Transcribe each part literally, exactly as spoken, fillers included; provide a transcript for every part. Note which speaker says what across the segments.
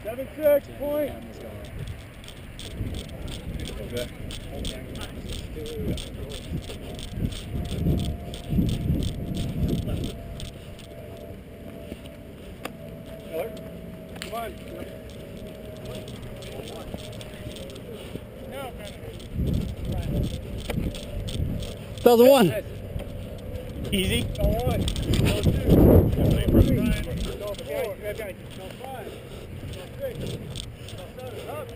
Speaker 1: Seven six point. Okay. Come on.
Speaker 2: That was a one.
Speaker 1: Easy. Go one. Go two. Go three. Go four. Go five. Go six. Go seven. Up.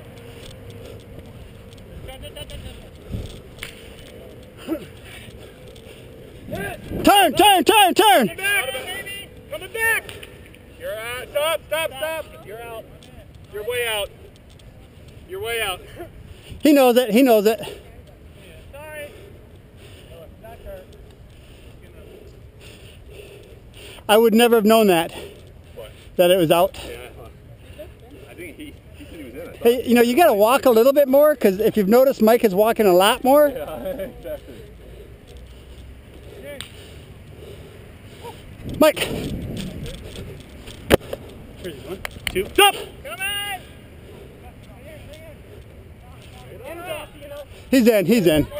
Speaker 2: Turn, turn, turn, turn.
Speaker 1: Coming back, baby. Coming back. You're out. Stop, stop, stop. You're out. You're way out. You're way out.
Speaker 2: He knows it. He knows it.
Speaker 1: Sorry. Not hurt.
Speaker 2: I would never have known that.
Speaker 1: What?
Speaker 2: That it was out.
Speaker 1: Yeah. I think he, he said he was in it.
Speaker 2: Hey, you know, you got to walk a little bit more, because if you've noticed, Mike is walking a lot more.
Speaker 1: Yeah, exactly.
Speaker 2: Mike.
Speaker 1: One, two, stop! Come on!
Speaker 2: He's in. He's in.